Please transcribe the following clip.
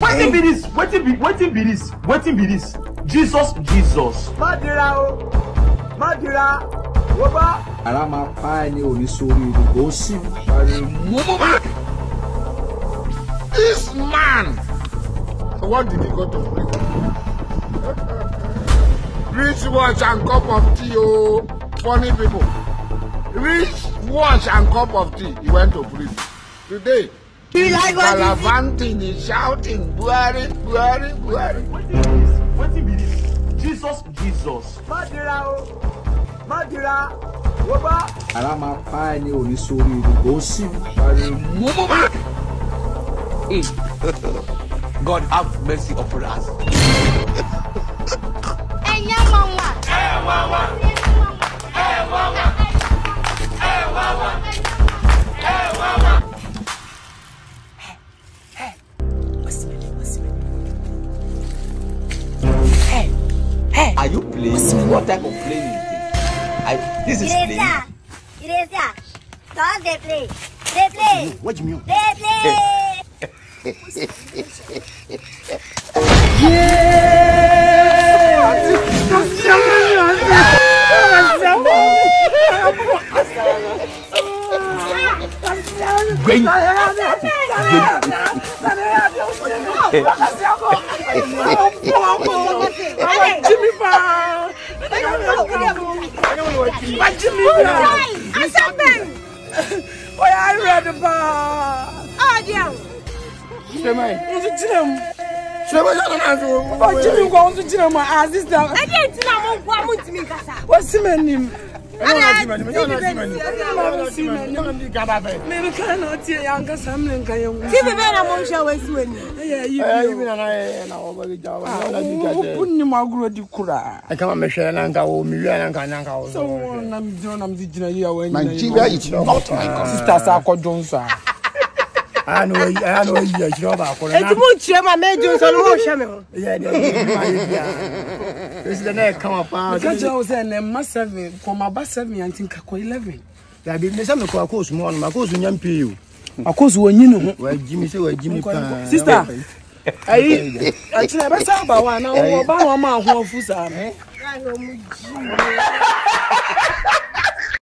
Waiting be this. Waiting be this. Jesus. Madira. Woba. Arama pani onisori go sim. This man. What did he go to prison? Rich watch and cup of tea, oh, funny people. Rich watch and cup of tea. He went to prison. Today, he's gallivanting, he's shouting, Buhari. Waiting be this. Jesus. Madira. Woba. Arama pani onisori go sim. God have mercy upon us. Are you playing? What type of playing is this? This is playing. They play. What do you mean? They play. I know you about it. It's much my major son. Yeah, this is the next come up. I was in my 7, from my bus 7 and think 11. There be some of course more, my course in young PU. Of course, when you know where Jimmy say where Jimmy sister. I never saw about one. Now, about 1 month,